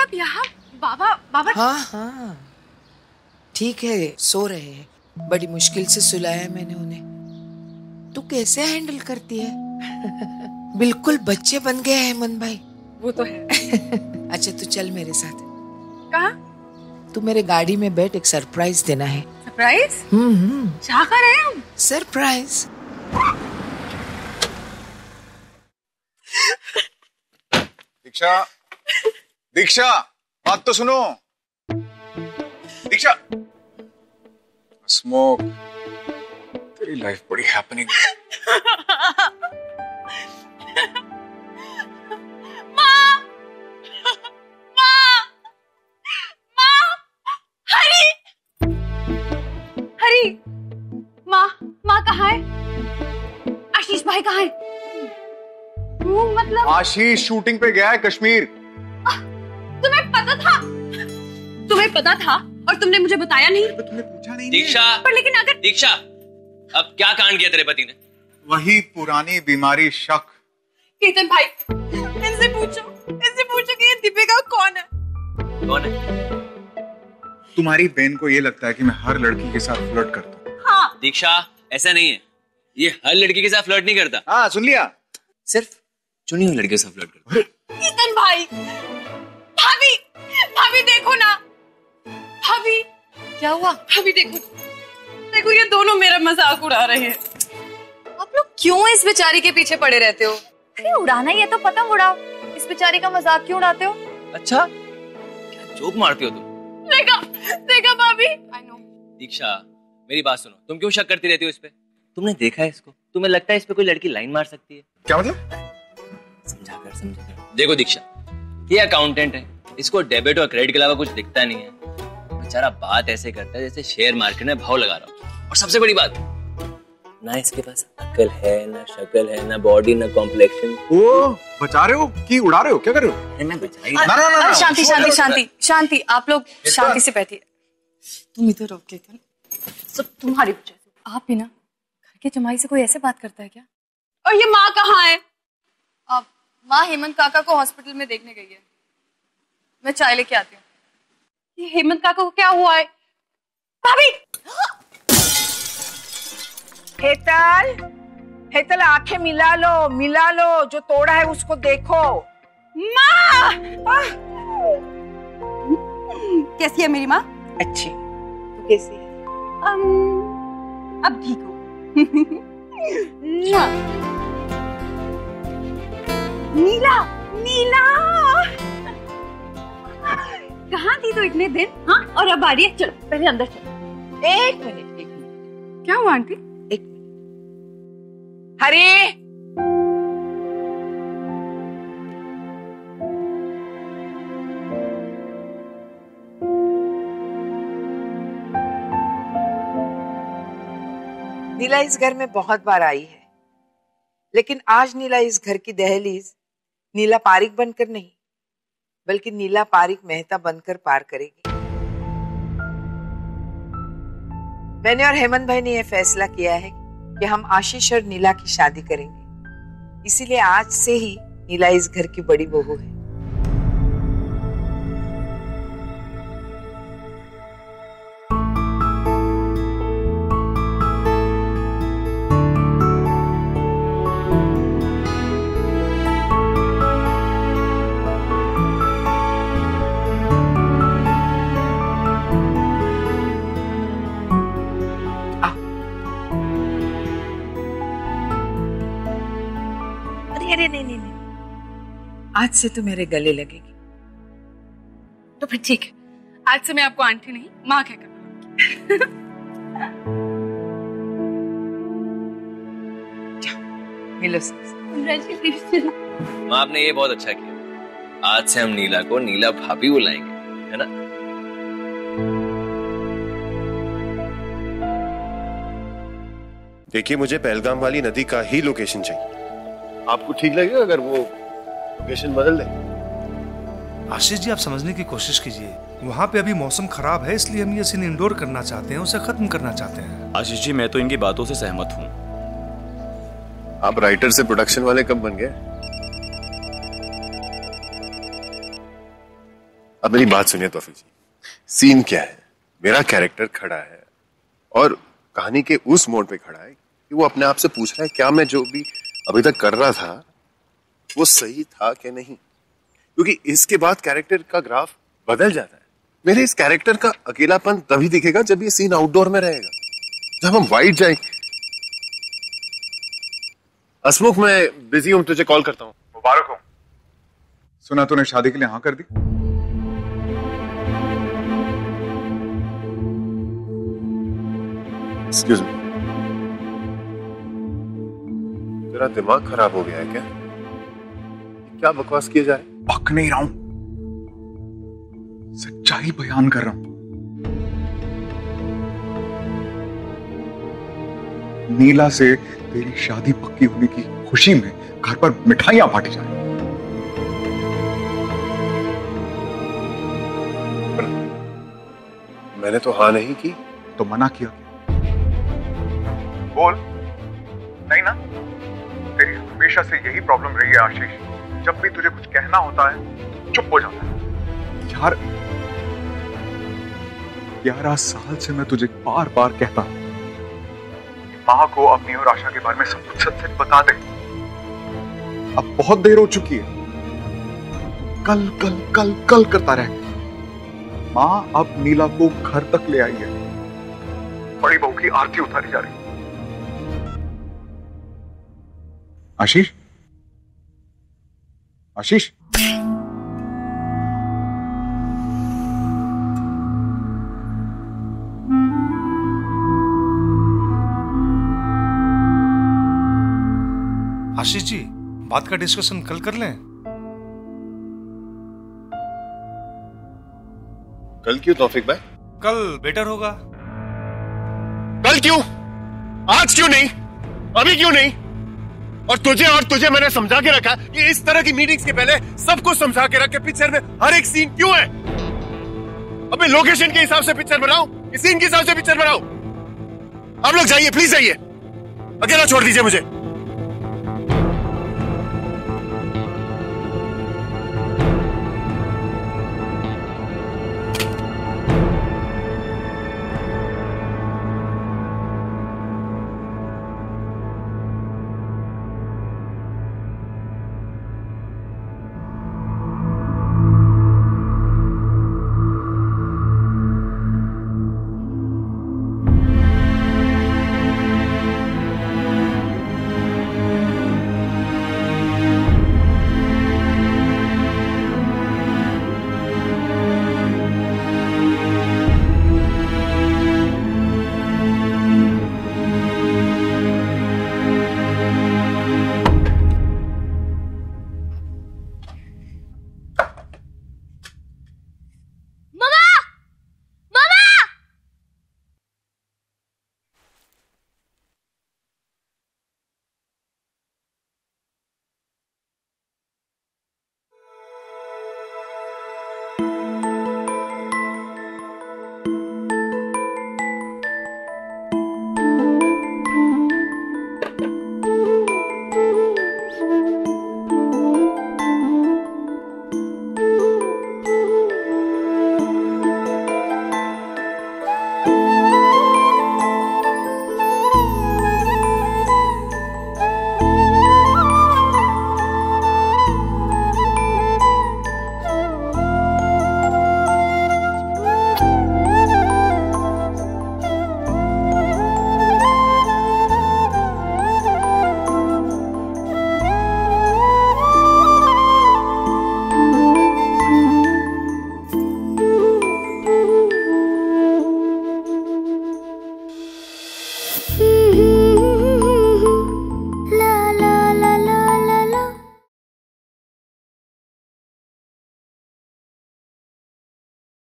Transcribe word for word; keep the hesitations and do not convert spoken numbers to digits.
आप यहाँ? बाबा बाबा हाँ हाँ ठीक है, सो रहे हैं। बड़ी मुश्किल से सुलाया मैंने उन्हें। तू कैसे हैंडल करती है? बिल्कुल बच्चे बन गए हेमंत भाई। वो तो है। अच्छा तू चल मेरे साथ। कहाँ? तू मेरे गाड़ी में बैठ, एक सरप्राइज देना है। सरप्राइज? हम्म हम्म क्या कर रहे हैं हम? सरप्राइज। दीक्षा, दीक्षा, बात तो सुनो। दीक्षा, स्मोक। तेरी लाइफ बड़ी हैपनिंग। माँ, माँ, माँ, हरी, हरी, माँ, माँ कहाँ है? आशीष भाई कहाँ है? वो मतलब आशीष शूटिंग पे गया है कश्मीर। तुम्हें पता था? तुम्हें पता था और तुमने मुझे बताया नहीं? तो तुमने पूछा नहीं? दीक्षा, पर लेकिन अगर दीक्षा, अब क्या कांड किया तेरे पति ने? वही पुरानी बीमारी, शक। केतन भाई, इनसे पूछो, इनसे पूछो कि ये दीपिका कौन है? कौन है? तुम्हारी बहन को ये लगता है कि मैं हर लड़की के साथ फ्लर्ट करता हूँ। हाँ। दीक्षा, ऐसा नहीं है। ये हर लड़की के साथ फ्लर्ट नहीं करता। हाँ सुन लिया। सिर्फ चुनी हुई लड़की के साथ फ्लर्ट करता। केतन भाई, भाभी, भाभी देखो ना, भाभी। क्या हुआ? भाभी देखो, देखो ये दोनों मेरा मजाक उड़ा रहे हैं। आप लोग क्यों इस बेचारी के पीछे पड़े रहते हो? अरे उड़ाना ही है तो पतंग उड़ाओ, इस बेचारी का मजाक क्यों उड़ाते हो? अच्छा, क्या जोक मारती हो तुम? देखा, देखा भाभी। I know. दीक्षा, मेरी बात सुनो। तुम क्यों शक करती रहती हो इस पे? तुमने देखा है इसको? तुम्हें लगता है इस पे कोई लड़की लाइन मार सकती है? क्या मतलब? समझा कर, समझा कर। देखो दीक्षा, ये अकाउंटेंट है, इसको डेबिट और क्रेडिट के अलावा कुछ दिखता नहीं है। बेचारा बात ऐसे करता है जैसे शेयर मार्केट में भाव लगा रहा हो। और सबसे बड़ी बात, ना इसके पास अकल है, ना शक्ल है, ना बॉडी, ना कॉम्प्लेक्शन। ओ, बचा रहे हो कि उड़ा रहे हो? क्या कर रहे हो? मैं बचा ही ना, ना, ना, ना, शांति शांति शांति शांति, आप लोग शांति से बैठिए। तुम इधर रहो केतन, सब तुम्हारी वजह से। आप भी ना, घर के जमाई से कोई ऐसे बात करता है क्या? और ये माँ कहाँ है? अब माँ हेमंत काका को हॉस्पिटल में देखने गई है। मैं चाय लेके आती हूँ। ये हेमंत काका को क्या हुआ है? भाभी! हेतल, हेतल आंखें मिला लो, मिला लो, जो तोड़ा है उसको देखो। माँ! कैसी है मेरी माँ? अच्छी। तू कैसी है? um, अब ठीक हो। नीला, नीला, कहाँ थी तो इतने दिन? हाँ, और अब आ रही है। चलो पहले अंदर चलो। एक मिनट, एक मिनट। क्या हुआ आंटी? एक मिनट। हरी, नीला इस घर में बहुत बार आई है, लेकिन आज नीला इस घर की दहलीज नीला पारिक बनकर नहीं, बल्कि नीला पारिक मेहता बनकर पार करेगी। मैंने और हेमंत भाई ने यह फैसला किया है कि हम आशीष और नीला की शादी करेंगे, इसीलिए आज से ही नीला इस घर की बड़ी बहू है। अरे नहीं नहीं नहीं, आज से तो मेरे गले लगेगी। तो फिर ठीक है, आज से मैं आपको आंटी नहीं माँ कहकर बुलाऊंगी। मिलो। माँ, आपने ये बहुत अच्छा किया। आज से हम नीला को नीला भाभी बुलाएंगे, है ना? देखिए, मुझे पहलगाम वाली नदी का ही लोकेशन चाहिए। आपको ठीक लगेगा अगर वो लोकेशन बदल दे? आशीष जी, आप समझने की कोशिश कीजिए। वहाँ पे अभी मौसम खराब है, इसलिए हम ये सीन इंडोर करना चाहते हैं, उसे खत्म करना चाहते हैं। आशीष जी, मैं तो इनकी बातों से सहमत हूँ। आप राइटर से प्रोडक्शन वाले कब बन गए? अब मेरी बात सुनिए तौफीक जी, सीन क्या है? मेरा कैरेक्टर खड़ा है और कहानी के उस मोड़ पे खड़ा है कि वो अपने आप से पूछ रहा है क्या मैं जो भी अभी तक कर रहा था वो सही था कि नहीं, क्योंकि इसके बाद कैरेक्टर का ग्राफ बदल जाता है। मेरे इस कैरेक्टर का अकेलापन तभी दिखेगा जब ये सीन आउटडोर में रहेगा, जब हम वाइड जाएंगे। हसमुख, मैं बिजी हूं, तुझे कॉल करता हूं। मुबारक हो। सुना तूने शादी के लिए हाँ कर दी? एक्सक्यूज मी, तेरा दिमाग खराब हो गया है क्या? क्या बकवास किए जा रहे? पक नहीं रहा हूं, सच्चाई बयान कर रहा हूं। नीला से तेरी शादी पक्की होने की खुशी में घर पर मिठाइयां बांटी जा रही। मैंने तो हाँ नहीं की। तो मना किया क्या? बोल। नहीं ना? तेरी हमेशा से यही प्रॉब्लम रही है आशीष, जब भी तुझे कुछ कहना होता है तो चुप हो जाता है। यार ग्यारह साल से मैं तुझे बार बार कहता हूं माँ को अपनी और आशा के बारे में सब कुछ सच सच बता दे। अब बहुत देर हो चुकी है, कल कल कल कल करता रहे। माँ अब नीला को घर तक ले आई है, बड़ी बहू की आरती उतारी जा रही है। आशीष, आशीष, आशीष जी, बात का डिस्कशन कल कर लें। कल क्यों तौफीक भाई? कल बेटर होगा। कल क्यों? आज क्यों नहीं? अभी क्यों नहीं? और तुझे और तुझे मैंने समझा के रखा कि इस तरह की मीटिंग्स के पहले सबको समझा के रख के पिक्चर में हर एक सीन क्यों है? अबे लोकेशन के हिसाब से पिक्चर बनाओ, सीन के हिसाब से पिक्चर बनाओ। आप लोग जाइए, प्लीज जाइए, अकेला छोड़ दीजिए मुझे।